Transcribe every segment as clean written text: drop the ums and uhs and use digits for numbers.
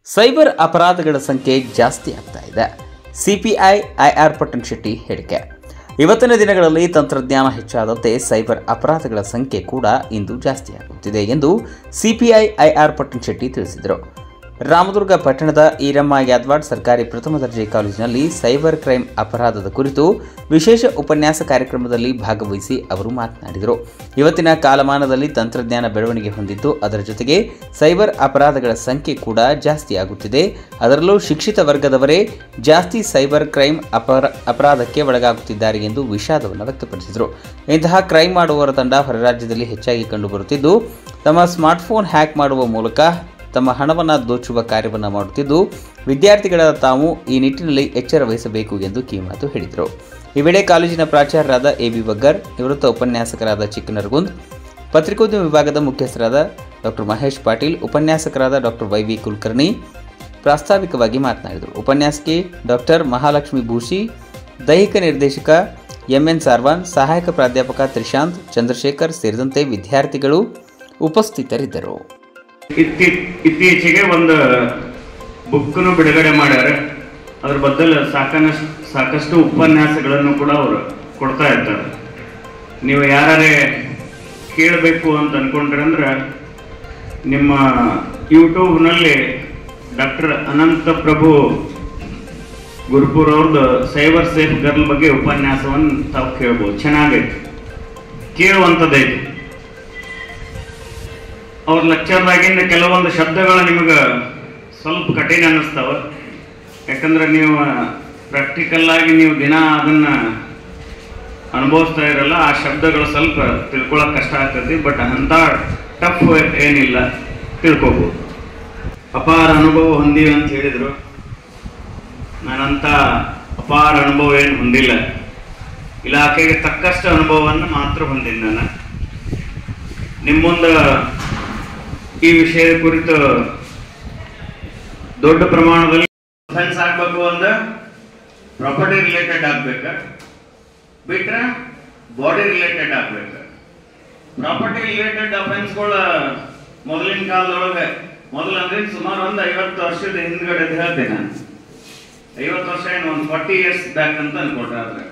Cyber ಅಪರಾಧಗಳ ಸಂಖ್ಯೆ ಜಾಸ್ತಿ ಆಗ್ತಾ ಇದೆ. ಸಿಪಿಐ ಐಆರ್ ಪಟ್ಟಣ ಶೆಟ್ಟಿ ಹೇಳಿಕೆ. ಇವತ್ತಿನ ದಿನಗಳಲ್ಲಿ ತಂತ್ರಜ್ಞಾನ ಹೆಚ್ಚಾದಂತೆ ಸೈಬರ್ ಅಪರಾಧಗಳ ಸಂಖ್ಯೆ ಕೂಡ ಇಂದು ಜಾಸ್ತಿಯಾಗುತ್ತಿದೆ ಎಂದು ಸಿಪಿಐ ಐಆರ್ ಪಟ್ಟಣ ಶೆಟ್ಟಿ ತಿಳಿಸಿದರು. ರಾಮದುರ್ಗ ಪಟ್ಟಣದ ಈರಮ್ಮ ಯಾದವಾಡ್ ಸರ್ಕಾರಿ ಪ್ರಥಮ ದರ್ಜೆ ಕಾಲೇಜಿನಲ್ಲಿ ಸೈಬರ್ ಕ್ರೈಮ್ ಅಪರಾಧದ ಕುರಿತು ವಿಶೇಷ ಉಪನ್ಯಾಸ ಕಾರ್ಯಕ್ರಮದಲ್ಲಿ ಭಾಗವಹಿಸಿ ಅವರು ಮಾತನಾಡಿದರು. ಇವತ್ತಿನ ಕಾಲಮಾನದಲ್ಲಿ ತಂತ್ರಜ್ಞಾನ ಬೆಳವಣಿಗೆ ಹೊಂದಿದ್ದು ಅದರ ಜೊತೆಗೆ ಸೈಬರ್ ಅಪರಾಧಗಳ ಸಂಖ್ಯೆ ಕೂಡ ಜಾಸ್ತಿಯಾಗುತ್ತಿದೆ. ಅದರಲ್ಲೂ ಶಿಕ್ಷಿತ ವರ್ಗದವರೇ ಜಾಸ್ತಿ ಸೈಬರ್ ಕ್ರೈಮ್ ಅಪರಾಧಕ್ಕೆ ಒಳಗಾಗುತ್ತಿದ್ದಾರೆ ಎಂದು ವಿಷಾದವನ್ನು ವ್ಯಕ್ತಪಡಿಸಿದರು. ಇಂತಹ ಕ್ರೈಮ್ ಮಾಡುವವರ ತಂಡ ಹೊರರಾಜ್ಯದಲ್ಲಿ ಹೆಚ್ಚಾಗಿ ಕಂಡುಬರುತ್ತಿದ್ದು ತಮ್ಮ ಸ್ಮಾರ್ಟ್ಫೋನ್ ಹ್ಯಾಕ್ ಮಾಡುವ ಮೂಲಕ ತಮ್ಮ ಹಣವನ್ನು ದೋಚುವ ಕಾರ್ಯವನ್ನು ಮಾಡುತ್ತಿದ್ದು ವಿದ್ಯಾರ್ಥಿಗಳಾದ ತಾವು ಈ ನಿಟ್ಟಿನಲ್ಲಿ ಎಚ್ಚರ ವಹಿಸಬೇಕು ಎಂದು ಕಿವಿಮಾತು ಹೇಳಿದರು. ಈ ವೇಳೆ ಕಾಲೇಜಿನ ಪ್ರಾಚಾರ್ಯರಾದ ಎಬಿ ಬಗ್ಗರ್, ನಿವೃತ್ತ ಉಪನ್ಯಾಸಕರಾದ ಚಿಕ್ಕನರಗುಂದ್, ಪತ್ರಿಕೋದ್ಯಮ ವಿಭಾಗದ ಮುಖ್ಯಸ್ಥರಾದ ಡಾಕ್ಟರ್ ಮಹೇಶ್ ಪಾಟೀಲ್, ಉಪನ್ಯಾಸಕರಾದ ಡಾಕ್ಟರ್ ವೈವಿ ಕುಲಕರ್ಣಿ ಪ್ರಾಸ್ತಾವಿಕವಾಗಿ ಮಾತನಾಡಿದರು. ಉಪನ್ಯಾಸಕಿ ಡಾಕ್ಟರ್ ಮಹಾಲಕ್ಷ್ಮಿ ಭೂಷಿ, ದೈಹಿಕ ನಿರ್ದೇಶಕ ಎಂಎನ್ ಸಾರ್ವಾನ್, ಸಹಾಯಕ ಪ್ರಾಧ್ಯಾಪಕ ತ್ರಿಶಾಂತ್, ಚಂದ್ರಶೇಖರ್ ಸೇರಿದಂತೆ ವಿದ್ಯಾರ್ಥಿಗಳು ಉಪಸ್ಥಿತರಿದ್ದರು. ಇತ್ತೀಚೆಗೆ ಒಂದು ಬುಕ್ಕನ್ನು ಬಿಡುಗಡೆ ಮಾಡ್ಯಾರ. ಅದ್ರ ಬದಲು ಸಾಕಷ್ಟು ಉಪನ್ಯಾಸಗಳನ್ನು ಕೂಡ ಅವರು ಕೊಡ್ತಾ ಇರ್ತಾರೆ. ನೀವು ಯಾರೇ ಕೇಳಬೇಕು ಅಂತ ಅನ್ಕೊಂಡ್ರಂದ್ರೆ ನಿಮ್ಮ ಯೂಟ್ಯೂಬ್ನಲ್ಲಿ ಡಾಕ್ಟರ್ ಅನಂತ ಪ್ರಭು ಗುರುಪುರ್ ಅವ್ರದ್ದು ಸೈಬರ್ ಸೇಫ್ ಗರ್ಲ್ ಬಗ್ಗೆ ಉಪನ್ಯಾಸವನ್ನು ತಾವು ಕೇಳ್ಬೋದು. ಚೆನ್ನಾಗೈತಿ, ಕೇಳುವಂಥದ್ದೈತಿ. ಅವ್ರ ಲೆಕ್ಚರ್ದಾಗಿಂದ ಕೆಲವೊಂದು ಶಬ್ದಗಳು ನಿಮಗೆ ಸ್ವಲ್ಪ ಕಠಿಣ ಅನ್ನಿಸ್ತಾವ. ಯಾಕಂದ್ರೆ ನೀವು ಪ್ರಾಕ್ಟಿಕಲ್ ಆಗಿ ನೀವು ದಿನ ಅದನ್ನು ಅನುಭವಿಸ್ತಾ ಇರಲ್ಲ. ಆ ಶಬ್ದಗಳು ಸ್ವಲ್ಪ ತಿಳ್ಕೊಳ್ಳೋಕೆ ಕಷ್ಟ ಆಗ್ತದೆ. ಬಟ್ ಅಂಥ ಟಫ್ ಏನಿಲ್ಲ, ತಿಳ್ಕೊಬೋದು. ಅಪಾರ ಅನುಭವ ಹೊಂದಿವಿ ಅಂತ ಹೇಳಿದರು. ನಾನಂಥ ಅಪಾರ ಅನುಭವ ಏನು ಹೊಂದಿಲ್ಲ. ಇಲಾಖೆಗೆ ತಕ್ಕಷ್ಟು ಅನುಭವವನ್ನು ಮಾತ್ರ ಹೊಂದಿನಿ. ನಾನು ನಿಮ್ಮ ಮುಂದೆ ಈ ವಿಷಯದ ಕುರಿತು ದೊಡ್ಡ ಪ್ರಮಾಣದಲ್ಲಿ ಅಫೆನ್ಸ್ ಆಗ್ಬೇಕು ಅಂದ್ರೆ ಪ್ರಾಪರ್ಟಿ ರಿಲೇಟೆಡ್ ಆಗ್ಬೇಕ, ಬಿಟ್ರೆ ಬಾಡಿ ರಿಲೇಟೆಡ್ ಆಗ್ಬೇಕು. ಪ್ರಾಪರ್ಟಿ ರಿಲೇಟೆಡ್ ಅಫೆನ್ಸ್ಗಳ ಮೊದಲಿನ ಕಾಲದೊಳಗೆ ಮೊದಲಂದ್ರೆ ಸುಮಾರು ಒಂದು 50 ವರ್ಷದ ಹಿಂದ್ಗಡೆ ಹೇಳ್ತೇನೆ ನಾನು. 50 ವರ್ಷ ಏನು ಒಂದು 40 years ಬ್ಯಾಕ್ ಅಂತ ಅನ್ಕೊಟ್ರೆ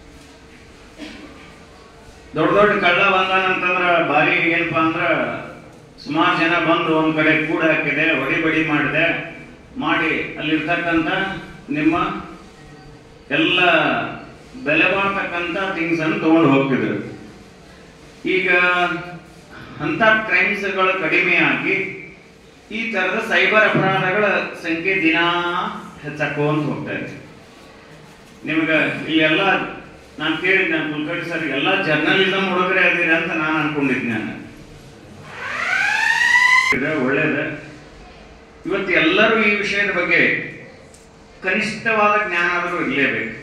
ದೊಡ್ಡ ಕಳ್ಳ ಬಂದಾನಂತಂದ್ರ ಬಾರಿ ಏನಪ್ಪಾ ಅಂದ್ರ ಸುಮಾರು ಜನ ಬಂದು ಒಂದ್ ಕಡೆ ಕೂಡ ಹಾಕಿದೆ, ಹೊಡಿಬಡಿ ಮಾಡಿದೆ, ಮಾಡಿ ಅಲ್ಲಿರ್ತಕ್ಕಂಥ ನಿಮ್ಮ ಎಲ್ಲ ಬೆಲೆ ಬಾಳ್ತಕ್ಕಂಥ ಥಿಂಗ್ಸ್ ಅನ್ನು ತಗೊಂಡು ಹೋಗ್ತಿದ್ರು. ಈಗ ಅಂತ ಕ್ರೈಮ್ಸ್ಗಳು ಕಡಿಮೆ ಆಗಿ ಈ ತರದ ಸೈಬರ್ ಅಪರಾಧಗಳ ಸಂಖ್ಯೆ ದಿನಾ ಹೆಚ್ಚಾಕೊಂತ ಹೋಗ್ತಾ ಇದೆ. ನಿಮ್ಗೆ ಇಲ್ಲೆಲ್ಲ ನಾನು ಕೇಳಿದ್ದೆ ಕುಲಕರ್ಣಿ ಸರ್, ಎಲ್ಲ ಜರ್ನಲಿಸಮ್ ಹುಡುಗರೇ ಅದೀರಿ ಅಂತ ನಾನು ಅನ್ಕೊಂಡಿದ್ದೆ. ಒಳ್ಳೇದ. ಇವತ್ತು ಎಲ್ಲರೂ ಈ ವಿಷಯದ ಬಗ್ಗೆ ಕನಿಷ್ಠವಾದ ಜ್ಞಾನ ಆದರೂ ಇರಲೇಬೇಕು.